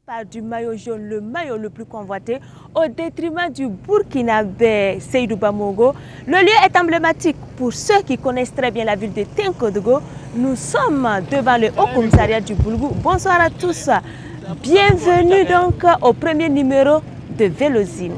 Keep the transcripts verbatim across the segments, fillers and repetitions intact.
Par du maillot jaune, le maillot le plus convoité, au détriment du Burkinabé Seydou Bamogo. Le lieu est emblématique pour ceux qui connaissent très bien la ville de Tinkodogo. Nous sommes devant le Haut Commissariat du Boulgou. Bonsoir à tous. Bienvenue donc au premier numéro de Vélozine.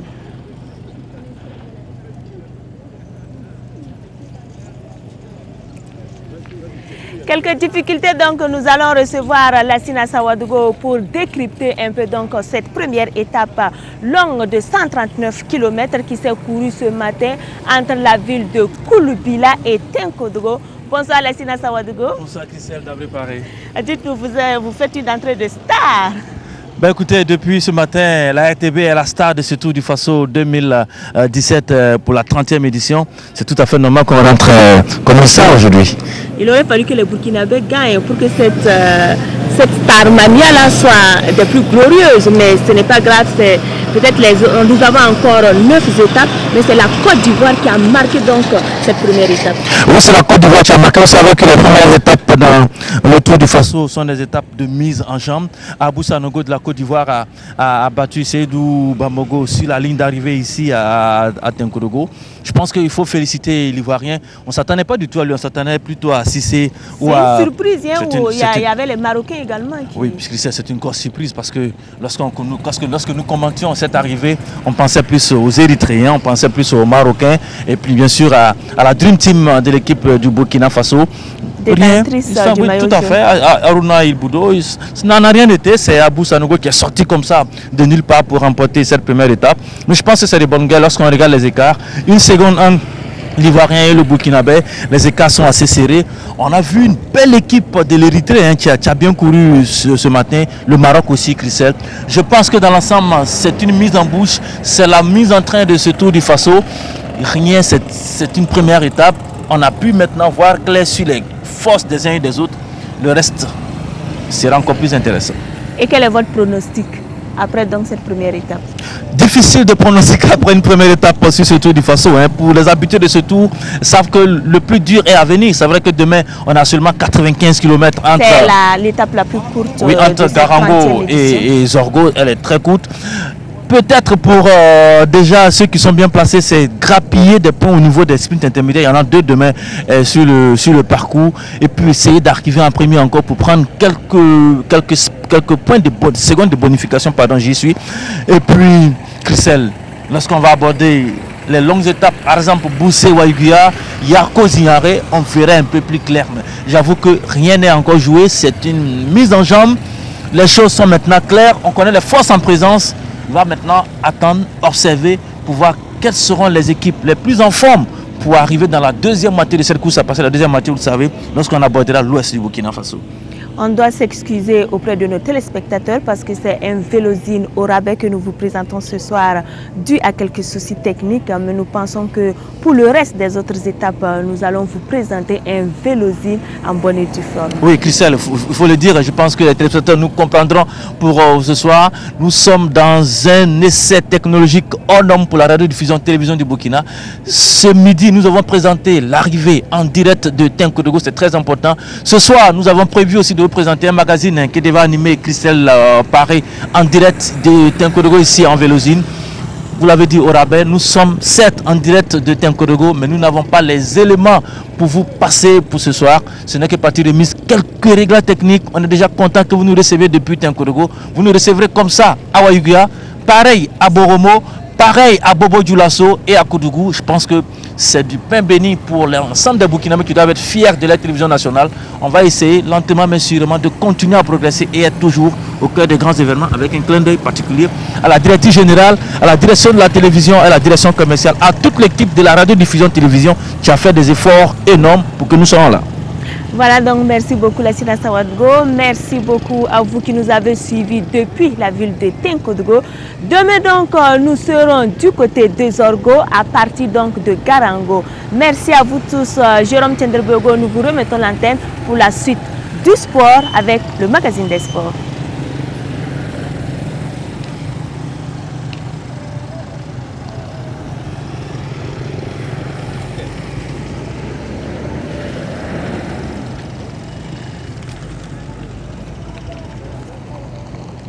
Quelques difficultés, donc nous allons recevoir Lassina Sawadogo pour décrypter un peu donc cette première étape longue de cent trente-neuf kilomètres qui s'est courue ce matin entre la ville de Kouloubila et Tinkodogo. Bonsoir Lassina Sawadogo. Bonsoir Christelle d'Abré Paris. Dites-nous, vous, vous faites une entrée de star. Ben écoutez, depuis ce matin, la R T B est la star de ce Tour du Faso deux mille dix-sept pour la trentième édition. C'est tout à fait normal qu'on rentre comme ça aujourd'hui. Il aurait fallu que les Burkinabés gagnent pour que cette, euh, cette Starmania-là soit des plus glorieuses. Mais ce n'est pas grave, peut-être les nous avons encore neuf étapes, mais c'est la Côte d'Ivoire qui a marqué donc cette première étape. Oui, c'est la Côte d'Ivoire qui a marqué. Vous savez que les premières étapes dans le Tour du Faso sont des étapes de mise en jambe. Abou Sanogo de la Côte d'Ivoire a, a, a battu Seydou Bamogo sur la ligne d'arrivée ici à, à Tinkodogo. Je pense qu'il faut féliciter l'Ivoirien. On ne s'attendait pas du tout à lui, on s'attendait plutôt à Cissé. C'est une surprise, hein, où il y, a, il y avait les Marocains également. Qui... Oui, puisque c'est une grosse surprise parce que lorsque, lorsque, lorsque nous commentions cette arrivée, on pensait plus aux Érythréens, on pensait plus aux Marocains et puis bien sûr à, à la Dream Team de l'équipe du Burkina Faso. Rien. Du oui, tout à fait. Aruna Ilboudo, ça n'en a rien été. C'est Abou Sanogo qui est sorti comme ça de nulle part pour remporter cette première étape. Mais je pense que c'est des bonnes guerres lorsqu'on regarde les écarts. Une seconde entre l'Ivoirien et le Burkinabé, les écarts sont assez serrés. On a vu une belle équipe de l'Érythrée hein, qui, qui a bien couru ce, ce matin. Le Maroc aussi, Christelle. Je pense que dans l'ensemble, c'est une mise en bouche. C'est la mise en train de ce Tour du Faso. Rien, c'est une première étape. On a pu maintenant voir clair sur les forces des uns et des autres. Le reste sera encore plus intéressant. Et quel est votre pronostic après donc cette première étape? Difficile de pronostiquer après une première étape sur ce Tour du Faso. Hein. Pour les habitués de ce tour, savent que le plus dur est à venir. C'est vrai que demain, on a seulement quatre-vingt-quinze kilomètres entre... C'est l'étape la, la plus courte. Oui, entre Garango et, et Zorgo, elle est très courte. Peut-être pour euh, déjà ceux qui sont bien placés, c'est grappiller des points au niveau des sprints intermédiaires. Il y en a deux demain euh, sur, le, sur le parcours. Et puis essayer d'arriver en premier encore pour prendre quelques, quelques, quelques points de secondes de bonification. Pardon, j'y suis. Et puis, Christelle, lorsqu'on va aborder les longues étapes, par exemple Boussé Waïguia, Yarko Zignare, on ferait un peu plus clair. J'avoue que rien n'est encore joué. C'est une mise en jambe. Les choses sont maintenant claires. On connaît les forces en présence. On va maintenant attendre, observer pour voir quelles seront les équipes les plus en forme pour arriver dans la deuxième moitié de cette course à passer. La deuxième moitié, vous le savez, lorsqu'on abordera l'ouest du Burkina Faso. On doit s'excuser auprès de nos téléspectateurs parce que c'est un Vélozine au rabais que nous vous présentons ce soir dû à quelques soucis techniques. Mais nous pensons que pour le reste des autres étapes, nous allons vous présenter un Vélozine en bonne et due forme. Oui, Christelle, il faut, faut le dire. Je pense que les téléspectateurs nous comprendront pour euh, ce soir. Nous sommes dans un essai technologique hors norme pour la radiodiffusion télévision du Burkina. Ce midi, nous avons présenté l'arrivée en direct de Tinkodogo. C'est très important. Ce soir, nous avons prévu aussi de vous présenter un magazine hein, qui devait animer Christelle euh, Paré en direct de Tinkodogo ici en Vélozine. Vous l'avez dit au rabais, nous sommes certes en direct de Tinkodogo, mais nous n'avons pas les éléments pour vous passer pour ce soir. Ce n'est que partie de mise. Quelques réglages techniques. On est déjà content que vous nous recevez depuis Tinkodogo. Vous nous recevrez comme ça à Waïguia, pareil à Boromo, pareil à Bobo Dioulasso et à Koudougou. Je pense que c'est du pain béni pour l'ensemble des Burkinabés qui doivent être fiers de la télévision nationale. On va essayer lentement mais sûrement de continuer à progresser et être toujours au cœur des grands événements avec un clin d'œil particulier à la directrice générale, à la direction de la télévision et à la direction commerciale, à toute l'équipe de la radiodiffusion télévision qui a fait des efforts énormes pour que nous soyons là. Voilà, donc merci beaucoup Lassina Sawadogo, merci beaucoup à vous qui nous avez suivis depuis la ville de Tinkodogo. Demain donc nous serons du côté de Zorgo à partir donc de Garango. Merci à vous tous, Jérôme Tchenderbogo, nous vous remettons l'antenne pour la suite du sport avec le magazine des sports.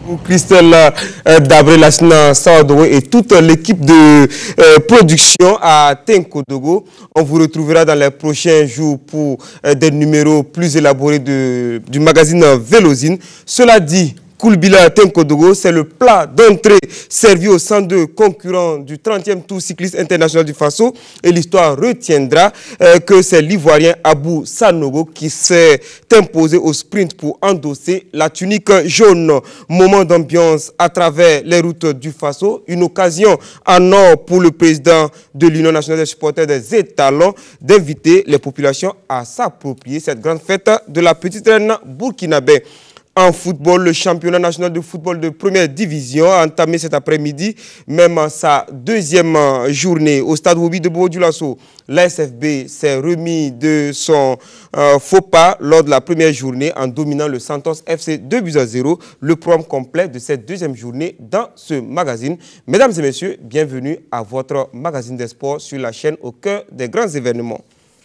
Christelle euh, Dabré Lassina Sawadogo et toute l'équipe de euh, production à Tenkodogo. On vous retrouvera dans les prochains jours pour euh, des numéros plus élaborés de, du magazine Vélozine. Cela dit, Koulbila Tenkodogo, c'est le plat d'entrée servi au cent deux concurrents du trentième Tour cycliste international du Faso. Et l'histoire retiendra euh, que c'est l'Ivoirien Abou Sanogo qui s'est imposé au sprint pour endosser la tunique jaune. Moment d'ambiance à travers les routes du Faso. Une occasion en or pour le président de l'Union nationale des supporters des étalons d'inviter les populations à s'approprier cette grande fête de la petite reine burkinabé. En football, le championnat national de football de première division a entamé cet après-midi, même sa deuxième journée au stade Wobi de Bobo-Dioulasso. L'A S F B s'est remis de son euh, faux pas lors de la première journée en dominant le Santos F C deux buts à zéro. Le programme complet de cette deuxième journée dans ce magazine. Mesdames et messieurs, bienvenue à votre magazine des sports sur la chaîne au cœur des grands événements.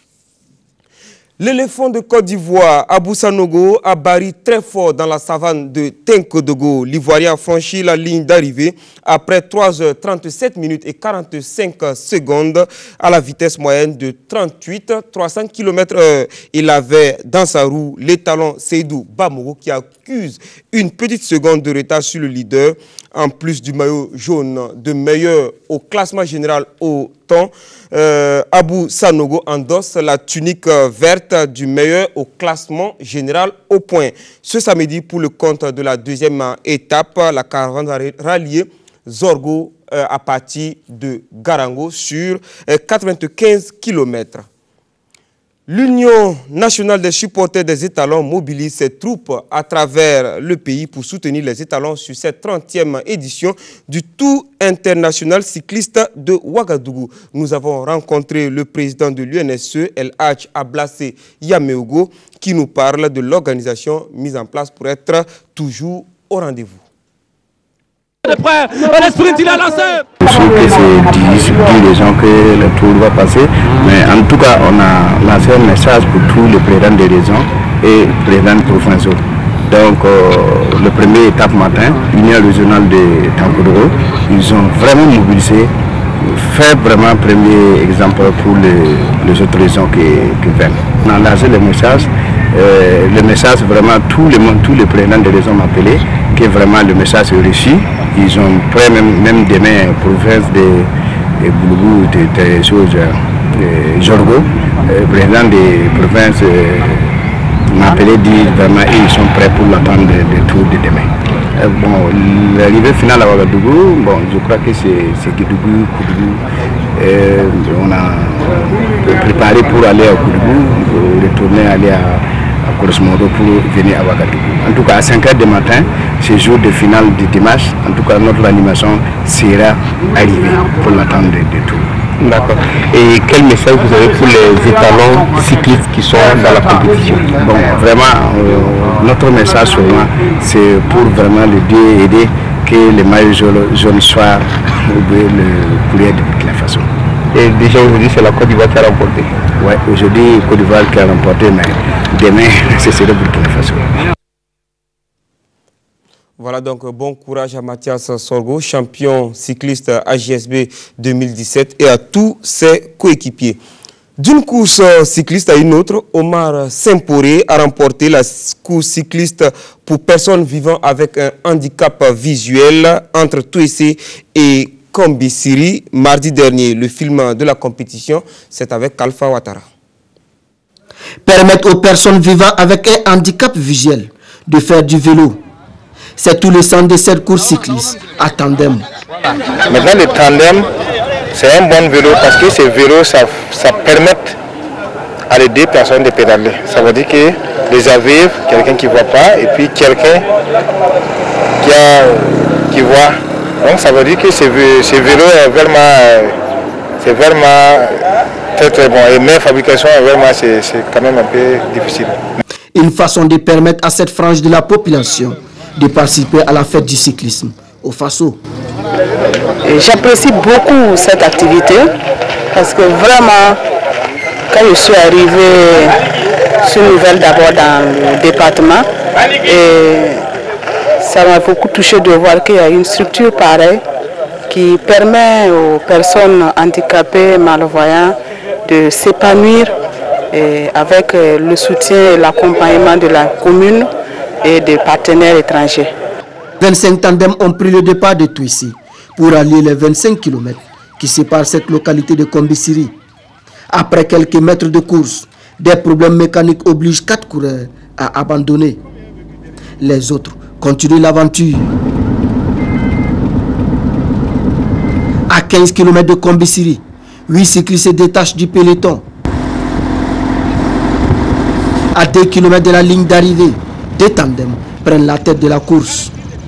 L'éléphant de Côte d'Ivoire, Abou Sanogo, a barri très fort dans la savane de Tenkodogo. L'Ivoirien a franchi la ligne d'arrivée après trois heures trente-sept minutes et quarante-cinq secondes à la vitesse moyenne de trente-huit virgule trois cents kilomètres heure. Il avait dans sa roue l'étalon Seydou Bamoro qui accuse une petite seconde de retard sur le leader. En plus du maillot jaune de meilleur au classement général au temps, euh, Abou Sanogo endosse la tunique verte du meilleur au classement général au point. Ce samedi, pour le compte de la deuxième étape, la caravane va rallier Zorgo euh, à partir de Garango sur euh, quatre-vingt-quinze kilomètres. L'Union nationale des supporters des étalons mobilise ses troupes à travers le pays pour soutenir les étalons sur cette trentième édition du Tour international cycliste de Ouagadougou. Nous avons rencontré le président de l'U N S E, El Hadj Ablassé Yameogo, qui nous parle de l'organisation mise en place pour être toujours au rendez-vous. Prêt, le sprint il a lancé. Ceux qui se disent, disent les gens que le tour va passer, mais en tout cas on a lancé un message pour tous les présidents des régions et les présidents provinciaux. Donc euh, le premier étape matin, l'Union régionale de Tenkodogo, ils ont vraiment mobilisé, fait vraiment un premier exemple pour les, les autres régions qui, qui viennent. On a lancé le message, euh, le message vraiment, tous les, tous les présidents des régions m'ont appelé, que vraiment le message est réussi. Ils ont pris même, même demain, province de, de Boulou, des de choses, de Jorgo, le président des provinces euh, m'a appelé, dit vraiment ils sont prêts pour l'attendre de tour de demain. Euh, bon, l'arrivée finale à Ouagadougou, bon, je crois que c'est Kédougou, Koudougou. Euh, on a préparé pour aller à Koudougou, retourner, aller à à Korosmodo pour venir à Ouagadougou. En tout cas, à cinq heures du matin, ce jour de finale du dimanche, en tout cas, notre animation sera arrivée pour l'attendre de, de tout. D'accord. Et quel message vous avez pour les étalons cyclistes qui sont dans la compétition? Bon, vraiment, euh, notre message souvent, c'est pour vraiment les dire, aider que les maillots jaunes soient oubliés le courrier de Burkina Faso. Et déjà aujourd'hui, c'est la Côte d'Ivoire qui a remporté. Oui, aujourd'hui, Côte d'Ivoire qui a remporté, mais demain, c'est le Burkina Faso. Voilà donc bon courage à Mathias Sorgo, champion cycliste A J S B deux mille dix-sept et à tous ses coéquipiers. D'une course cycliste à une autre, Omar Semporé a remporté la course cycliste pour personnes vivant avec un handicap visuel entre Touessé et Kombisiri mardi dernier. Le film de la compétition, c'est avec Alpha Ouattara. Permettre aux personnes vivant avec un handicap visuel de faire du vélo. C'est tout le sens de cette course cycliste à tandem. Maintenant, le tandem, c'est un bon vélo parce que ce vélo, ça, ça permet à les deux personnes de pédaler. Ça veut dire que les aveugles, quelqu'un qui ne voit pas, et puis quelqu'un qui, a, qui voit. Donc ça veut dire que ce, ce vélo est vraiment, c'est vraiment très très bon. Et même fabrication, vraiment, c'est quand même un peu difficile. Une façon de permettre à cette frange de la population de participer à la fête du cyclisme au Faso. J'apprécie beaucoup cette activité parce que vraiment, quand je suis arrivée, je suis nouvelle d'abord dans le département et ça m'a beaucoup touché de voir qu'il y a une structure pareille qui permet aux personnes handicapées, malvoyantes de s'épanouir avec le soutien et l'accompagnement de la commune et des partenaires étrangers. vingt-cinq tandems ont pris le départ de Touissi pour allier les vingt-cinq kilomètres qui séparent cette localité de Kombisiri. Après quelques mètres de course, des problèmes mécaniques obligent quatre coureurs à abandonner. Les autres continuent l'aventure. À quinze kilomètres de Kombisiri, huit cyclistes se détachent du peloton. À deux kilomètres de la ligne d'arrivée, deux tandems prennent la tête de la course.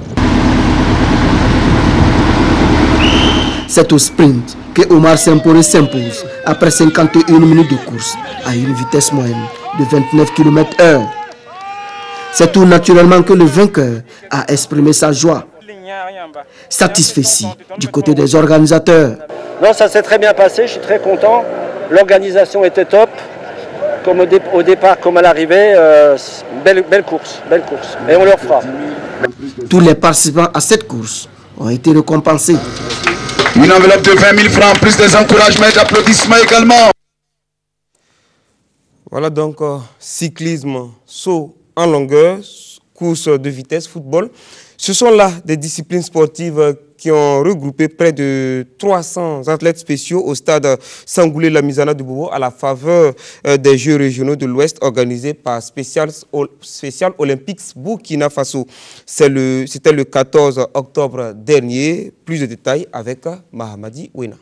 C'est au sprint que Omar Sempore s'impose après cinquante et une minutes de course à une vitesse moyenne de vingt-neuf kilomètres heure. C'est tout naturellement que le vainqueur a exprimé sa joie. Satisfait du côté des organisateurs. Non, ça s'est très bien passé, je suis très content. L'organisation était top. Comme au, dé au départ, comme à l'arrivée, euh, belle, belle course, belle course. Et on leur fera. Tous les participants à cette course ont été récompensés. Une enveloppe de vingt mille francs, plus des encouragements et d'applaudissements également. Voilà donc euh, cyclisme, saut en longueur, course de vitesse, football. Ce sont là des disciplines sportives qui ont regroupé près de trois cents athlètes spéciaux au stade Sangoulé Lamizana de Bobo à la faveur des Jeux régionaux de l'Ouest organisés par Special, Special Olympics Burkina Faso. C'était le, le quatorze octobre dernier. Plus de détails avec Mahamadi Ouena.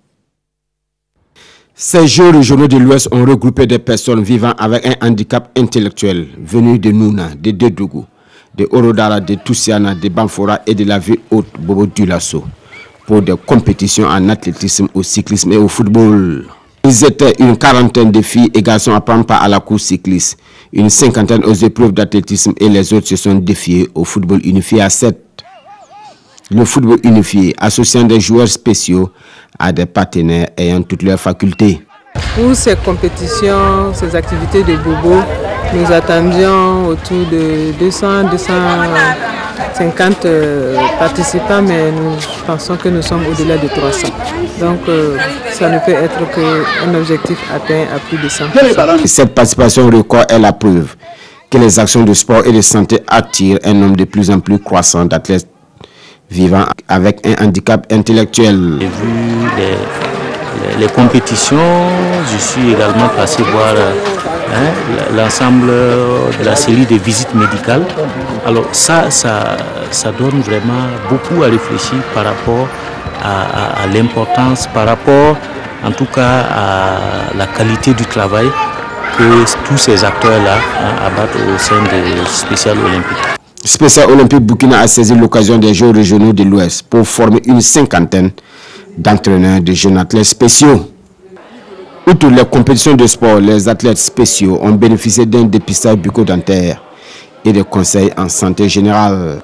Ces Jeux régionaux de l'Ouest ont regroupé des personnes vivant avec un handicap intellectuel venus de Nouna, de Dedougou, de Orodara, de Toussiana, de Banfora et de la ville haute Bobo Dioulasso pour des compétitions en athlétisme, au cyclisme et au football. Ils étaient une quarantaine de filles et garçons à prendre part à la course cycliste, une cinquantaine aux épreuves d'athlétisme et les autres se sont défiés au football unifié à sept. Le football unifié associant des joueurs spéciaux à des partenaires ayant toutes leurs facultés. Pour ces compétitions, ces activités de Bobo, nous attendions autour de deux cents à deux cent cinquante euh, participants, mais nous pensons que nous sommes au-delà de trois cents. Donc euh, ça ne peut être qu'un objectif atteint à plus de cent pour cent. Cette participation record est la preuve que les actions de sport et de santé attirent un nombre de plus en plus croissant d'athlètes vivant avec un handicap intellectuel. J'ai vu les, les, les compétitions, je suis également passé voir hein, l'ensemble de la série de visites médicales. Alors ça, ça, ça donne vraiment beaucoup à réfléchir par rapport à, à, à l'importance, par rapport en tout cas à la qualité du travail que tous ces acteurs-là hein, abattent au sein des Special Olympiques. Special Olympique Burkina a saisi l'occasion des Jeux régionaux de l'Ouest pour former une cinquantaine d'entraîneurs de jeunes athlètes spéciaux. Outre les compétitions de sport, les athlètes spéciaux ont bénéficié d'un dépistage bucco-dentaire et de conseils en santé générale.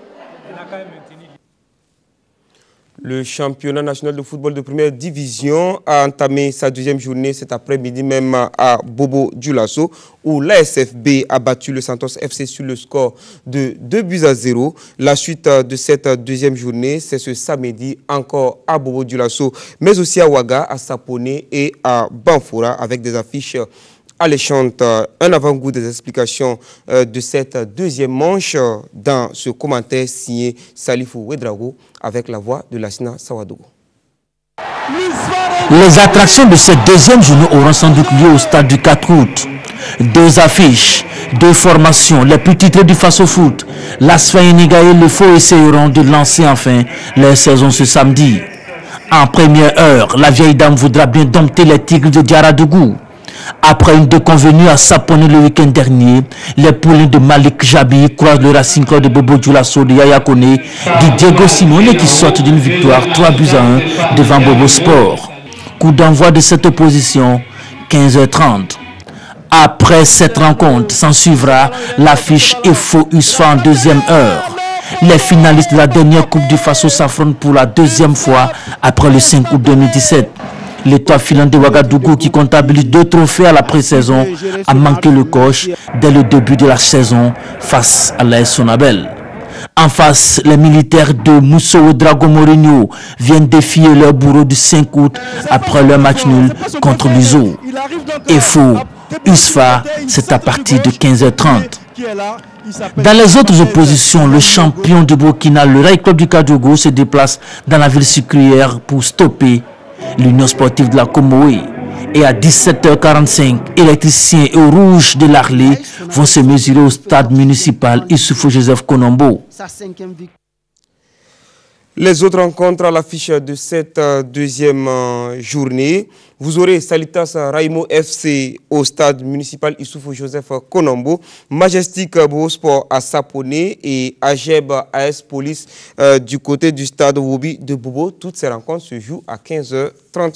Le championnat national de football de première division a entamé sa deuxième journée cet après-midi même à Bobo Dioulasso où l'A S F B a battu le Santos F C sur le score de deux buts à zéro. La suite de cette deuxième journée, c'est ce samedi encore à Bobo Dioulasso, mais aussi à Ouaga, à Saponé et à Banfora avec des affiches alléchantes. Un avant-goût des explications de cette deuxième manche dans ce commentaire signé Salifou Ouedraogo avec la voix de Lassina Sawadogo. Les attractions de cette deuxième journée auront sans doute lieu au stade du quatre août. Deux affiches, deux formations, les plus titrés du Faso Foot. L'Asfa Eniga et le Faux essayeront de lancer enfin leur saison ce samedi. En première heure, la vieille dame voudra bien dompter les Tigres de Diaradougou. Après une déconvenue à Saponé le week-end dernier, les poulains de Malik Jabi croisent le Racing Club de Bobo Dioulasso de Yaya Kone, du Diego Simone qui sortent d'une victoire trois buts à un devant Bobo Sport. Coup d'envoi de cette opposition, quinze heures trente. Après cette rencontre, s'en suivra l'affiche E F O U S F A en deuxième heure. Les finalistes de la dernière Coupe du Faso s'affrontent pour la deuxième fois après le cinq août deux mille dix-sept. L'étoile filante de Ouagadougou, qui comptabilise deux trophées à la pré-saison, a manqué le coche dès le début de la saison face à l'A S Sonabel. En face, les militaires de Mousso Drago Mourinho viennent défier leur bourreau du cinq août après leur match nul contre l'Uzo. Et fou, U S F A, c'est à partir de quinze heures trente. Dans les autres oppositions, le champion du Burkina, le Rail Club du Kadougou, se déplace dans la ville sucrière pour stopper l'Union sportive de la Comoé. Et à dix-sept heures quarante-cinq, électriciens et rouges de l'Arlé vont se mesurer au stade municipal Issoufou Joseph Konombo. Les autres rencontres à l'affiche de cette euh, deuxième euh, journée. Vous aurez Salitas Raimo F C au stade municipal Issoufou Joseph Konombo, Majestic Beau Sport à Saponé et Ageb A S Police euh, du côté du stade Wobi de Bobo. Toutes ces rencontres se jouent à quinze heures trente.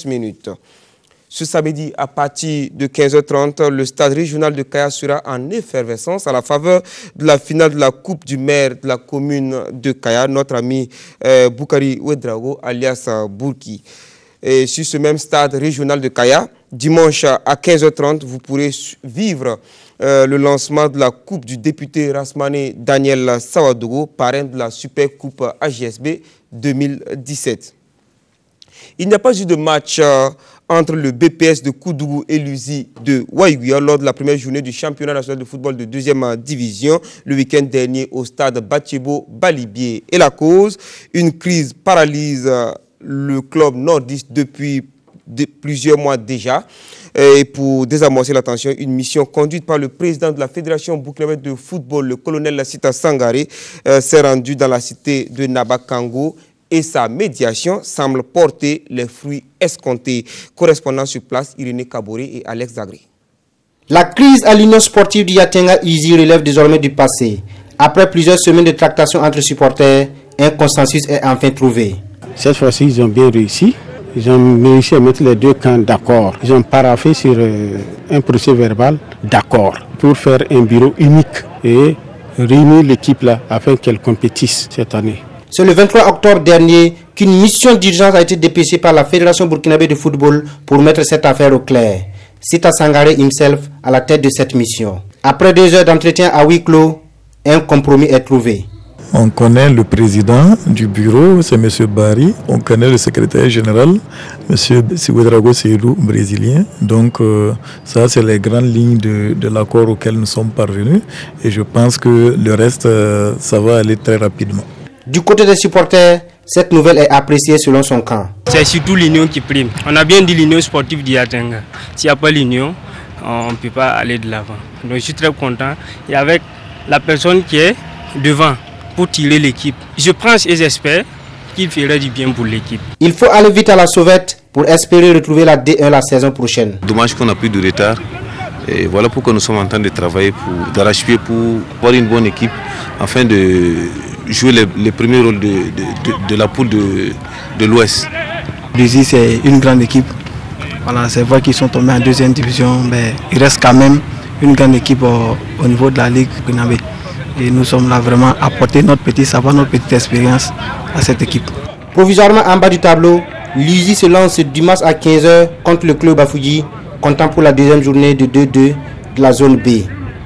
Ce samedi, à partir de quinze heures trente, le stade régional de Kaya sera en effervescence à la faveur de la finale de la Coupe du maire de la commune de Kaya, notre ami euh, Boukari Ouedrago, alias euh, Bourki. Et sur ce même stade régional de Kaya, dimanche à quinze heures trente, vous pourrez vivre euh, le lancement de la Coupe du député Rasmane Daniel Sawadogo, parrain de la Super Coupe A J S B deux mille dix-sept. Il n'y a pas eu de match euh, entre le B P S de Koudougou et l'U Z I de Waïguia lors de la première journée du championnat national de football de deuxième division le week-end dernier au stade Bachebo Balibié. Et la cause, une crise paralyse le club nordiste depuis de plusieurs mois déjà. Et pour désamorcer la tension, une mission conduite par le président de la Fédération burkinabé de football, le colonel Lassita Sangaré, euh, s'est rendue dans la cité de Nabakango. Et sa médiation semble porter les fruits escomptés. Correspondant sur place, Irénée Kaboré et Alex Zagré. La crise à l'Union sportive du Yatenga U Z I relève désormais du passé. Après plusieurs semaines de tractations entre supporters, un consensus est enfin trouvé. Cette fois-ci, ils ont bien réussi. Ils ont réussi à mettre les deux camps d'accord. Ils ont paraphé sur euh, un procès verbal d'accord pour faire un bureau unique et réunir l'équipe là afin qu'elle compétisse cette année. C'est le vingt-trois octobre dernier qu'une mission d'urgence a été dépêchée par la Fédération burkinabé de football pour mettre cette affaire au clair. Sita Sangaré himself à la tête de cette mission. Après deux heures d'entretien à huis clos, un compromis est trouvé. On connaît le président du bureau, c'est M. Barry. On connaît le secrétaire général, M. Siwedrago Seydou, brésilien. Donc euh, ça, c'est les grandes lignes de, de l'accord auquel nous sommes parvenus. Et je pense que le reste, euh, ça va aller très rapidement. Du côté des supporters, cette nouvelle est appréciée selon son camp. C'est surtout l'union qui prime. On a bien dit l'union sportive d'Yatenga. S'il n'y a pas l'union, on ne peut pas aller de l'avant. Donc je suis très content. Et avec la personne qui est devant pour tirer l'équipe, je pense et j'espère qu'il fera du bien pour l'équipe. Il faut aller vite à la sauvette pour espérer retrouver la D un la saison prochaine. Dommage qu'on a pris du retard. Et voilà pourquoi nous sommes en train de travailler, d'arracher pour avoir une bonne équipe afin de jouer les, les premiers rôles de, de, de, de la poule de, de l'Ouest. L'U Z I, c'est une grande équipe. Voilà, c'est vrai qu'ils sont tombés en deuxième division, mais il reste quand même une grande équipe au, au niveau de la Ligue burkinabé. Et nous sommes là vraiment à apporter notre petit savoir, notre petite expérience à cette équipe. Provisoirement en bas du tableau, l'U Z I se lance dimanche à quinze heures contre le club Bafouji, comptant pour la deuxième journée de deux deux de la zone B.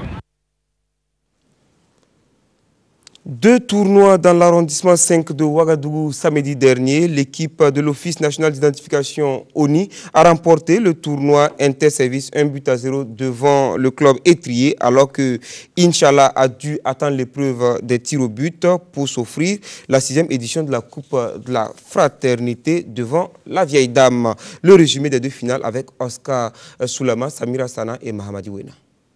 Deux tournois dans l'arrondissement cinq de Ouagadougou samedi dernier. L'équipe de l'Office national d'identification O N I a remporté le tournoi interservice un but à zéro devant le club étrier, alors que Inch'Allah a dû attendre l'épreuve des tirs au but pour s'offrir la sixième édition de la Coupe de la Fraternité devant la vieille dame. Le résumé des deux finales avec Oscar Soulama, Samira Sana et Mahamadi Wena.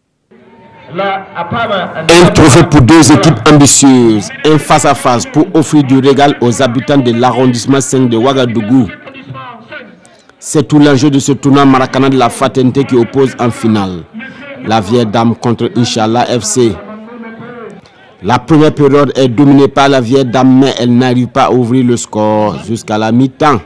Un trophée pour deux équipes ambitieuses, un face-à-face pour offrir du régal aux habitants de l'arrondissement cinq de Ouagadougou. C'est tout l'enjeu de ce tournoi Maracana de la Fraternité qui oppose en finale la vieille dame contre Inch'Allah F C. La première période est dominée par la vieille dame, mais elle n'arrive pas à ouvrir le score jusqu'à la mi-temps.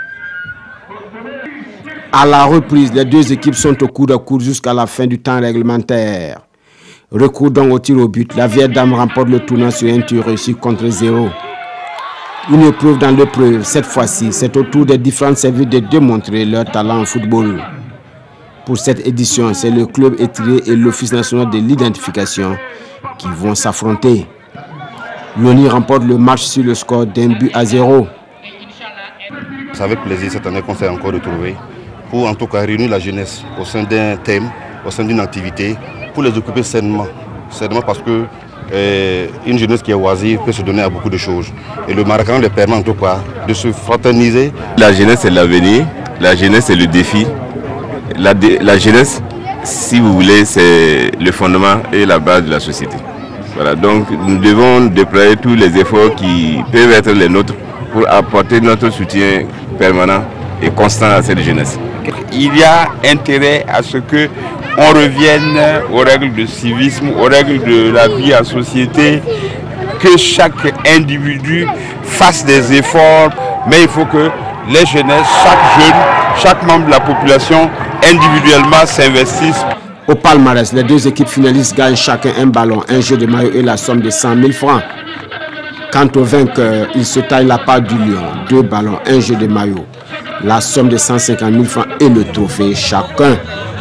À la reprise, les deux équipes sont au coude à coude jusqu'à la fin du temps réglementaire. Recours donc au tir au but. La vieille dame remporte le tournoi sur un tir réussi contre zéro. Une épreuve dans l'épreuve. Cette fois-ci, c'est au tour des différents services de démontrer leur talent en football. Pour cette édition, c'est le club étrier et l'Office national de l'identification qui vont s'affronter. L'O N I remporte le match sur le score d'un but à zéro. C'est avec plaisir cette année qu'on s'est encore retrouvé pour en tout cas réunir la jeunesse au sein d'un thème, au sein d'une activité, pour les occuper sainement. Sainement parce que euh, une jeunesse qui est oisive peut se donner à beaucoup de choses. Et le Maracanã leur permet en tout cas de se fraterniser. La jeunesse c'est l'avenir, la jeunesse c'est le défi. La, la jeunesse, si vous voulez, c'est le fondement et la base de la société. Voilà, donc nous devons déployer tous les efforts qui peuvent être les nôtres pour apporter notre soutien permanent et constant à cette jeunesse. Il y a intérêt à ce que on revienne aux règles de civisme, aux règles de la vie en société, que chaque individu fasse des efforts, mais il faut que les jeunesses, chaque jeune, chaque membre de la population individuellement s'investissent. Au palmarès, les deux équipes finalistes gagnent chacun un ballon, un jeu de maillot et la somme de cent mille francs. Quant au vainqueur, il se taille la part du lion, deux ballons, un jeu de maillot, la somme de cent cinquante mille francs et le trophée chacun.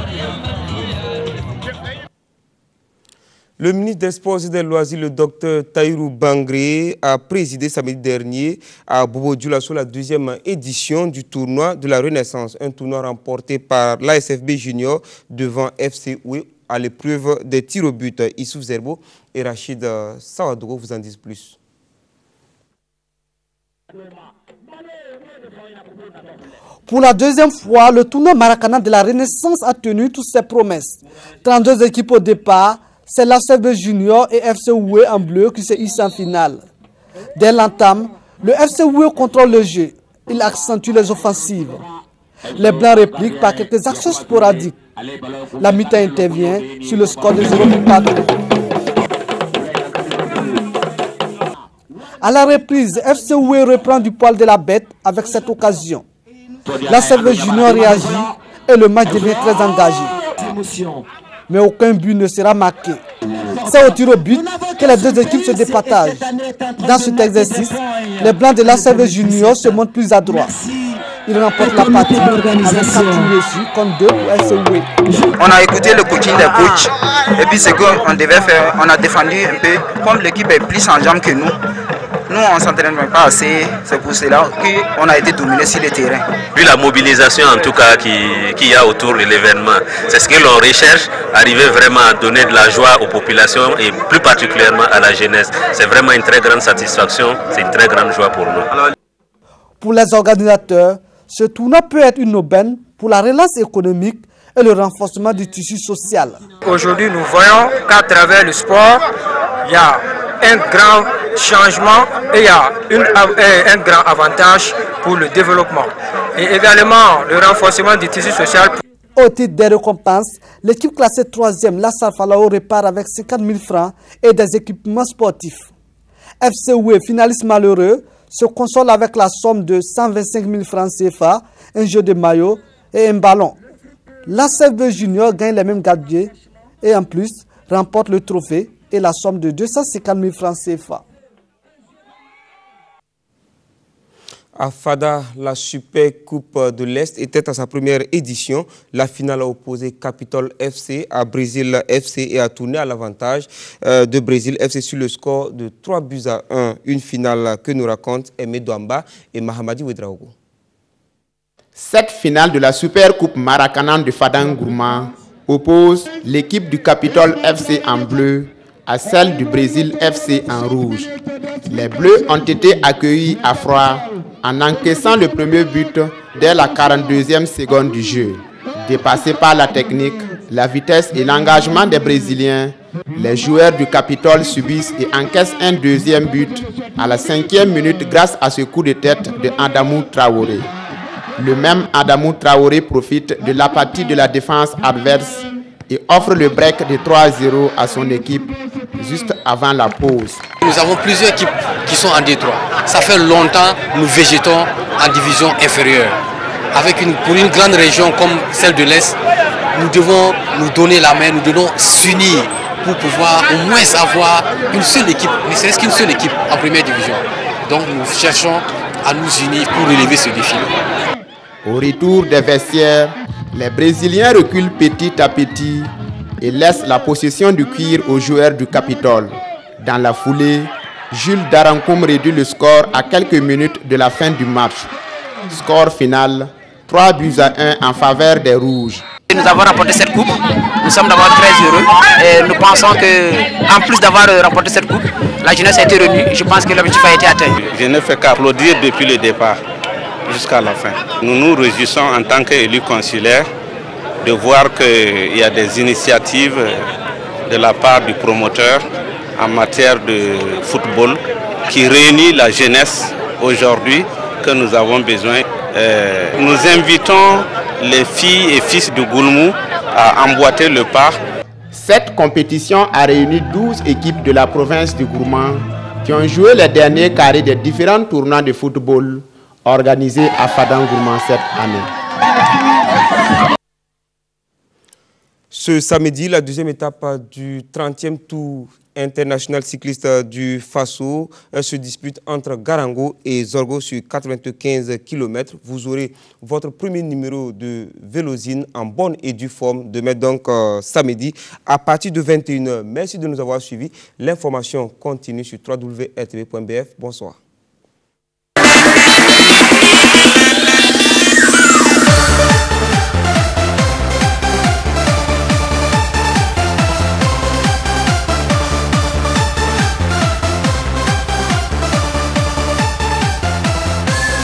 Le ministre des Sports et des Loisirs, le docteur Tahirou Bangré, a présidé samedi dernier à Bobo Dioulasso la deuxième édition du tournoi de la Renaissance. Un tournoi remporté par l'A S F B Junior devant F C Oué à l'épreuve des tirs au but. Issouf Zerbo et Rachid Sawadogo vous en disent plus. Pour la deuxième fois, le tournoi Maracanã de la Renaissance a tenu toutes ses promesses. trente-deux équipes au départ. C'est l'A S F B Junior et F C Oué en bleu qui se hissent en finale. Dès l'entame, le F C Oué contrôle le jeu. Il accentue les offensives. Les Blancs répliquent par quelques actions sporadiques. La mi-temps intervient sur le score de zéro but partout. À la reprise, F C Oué reprend du poil de la bête avec cette occasion. L'A S F B Junior réagit et le match devient très engagé. Mais aucun but ne sera marqué. C'est au tir au but que les deux équipes se départagent. Dans cet exercice, les Blancs de l'A S F B Junior se montrent plus adroits. Ils remportent la partie avec quatre tirs reçus contre deux pour F C Oué. On a écouté le coaching des coachs et puis ce qu'on devait faire, on a défendu un peu. Comme l'équipe est plus en jambes que nous, nous on ne s'entraîne pas assez, c'est pour cela qu'on a été dominé sur le terrain. Vu la mobilisation en tout cas qu'il qui y a autour de l'événement, c'est ce que l'on recherche, arriver vraiment à donner de la joie aux populations et plus particulièrement à la jeunesse. C'est vraiment une très grande satisfaction, c'est une très grande joie pour nous. Pour les organisateurs, ce tournoi peut être une aubaine pour la relance économique et le renforcement du tissu social. Aujourd'hui, nous voyons qu'à travers le sport, il y a un grand changement et il y a une, un grand avantage pour le développement. Et également le renforcement du tissu social. Au titre des récompenses, l'équipe classée troisième, la Salfalao, repart avec cinquante mille francs et des équipements sportifs. F C Oué, finaliste malheureux, se console avec la somme de cent vingt-cinq mille francs C F A, un jeu de maillot et un ballon. L'A S F B Junior gagne les mêmes gadgets et en plus remporte le trophée et la somme de deux cent cinquante mille francs C F A. À Fada, la Super Coupe de l'Est était à sa première édition. La finale a opposé Capitol F C à Brésil F C et a tourné à l'avantage euh, de Brésil F C sur le score de trois buts à un. Une finale que nous racontent Aimé Douamba et Mahamadi Ouedraogo. Cette finale de la Super Coupe Maracanã de Fadangourma oppose l'équipe du Capitol F C en bleu à celle du Brésil F C en rouge. Les Bleus ont été accueillis à froid en encaissant le premier but dès la quarante-deuxième seconde du jeu. Dépassés par la technique, la vitesse et l'engagement des Brésiliens, les joueurs du Capitole subissent et encaissent un deuxième but à la cinquième minute grâce à ce coup de tête de Adamou Traoré. Le même Adamou Traoré profite de l'apathie de la défense adverse et offre le break de trois à zéro à son équipe juste avant la pause. Nous avons plusieurs équipes qui sont en D trois. Ça fait longtemps que nous végétons en division inférieure. Avec une, pour une grande région comme celle de l'Est, nous devons nous donner la main, nous devons s'unir pour pouvoir au moins avoir une seule équipe, ne serait-ce qu'une seule équipe en première division. Donc nous cherchons à nous unir pour relever ce défi. Au retour des vestiaires, les Brésiliens reculent petit à petit et laissent la possession du cuir aux joueurs du Capitole. Dans la foulée, Jules Darankoum réduit le score à quelques minutes de la fin du match. Score final, trois buts à un en faveur des Rouges. Nous avons remporté cette coupe, nous sommes d'abord très heureux et nous pensons que, en plus d'avoir remporté cette coupe, la jeunesse a été réunie. Je pense que l'objectif a été atteint. Je ne fais qu'applaudir depuis le départ jusqu'à la fin. Nous nous réjouissons en tant qu'élus consulaires de voir qu'il y a des initiatives de la part du promoteur en matière de football qui réunit la jeunesse aujourd'hui que nous avons besoin. Euh, nous invitons les filles et fils de Goulmou à emboîter le pas. Cette compétition a réuni douze équipes de la province du Gourmand qui ont joué les derniers carrés des différents tournois de football organisés à Fadang Gourmand cette année. Ce samedi, la deuxième étape du trentième tour international cycliste du Faso se dispute entre Garango et Zorgo sur quatre-vingt-quinze kilomètres. Vous aurez votre premier numéro de Vélosine en bonne et due forme demain, donc euh, samedi à partir de vingt et une heures. Merci de nous avoir suivis. L'information continue sur w w w point r t v point b f. Bonsoir.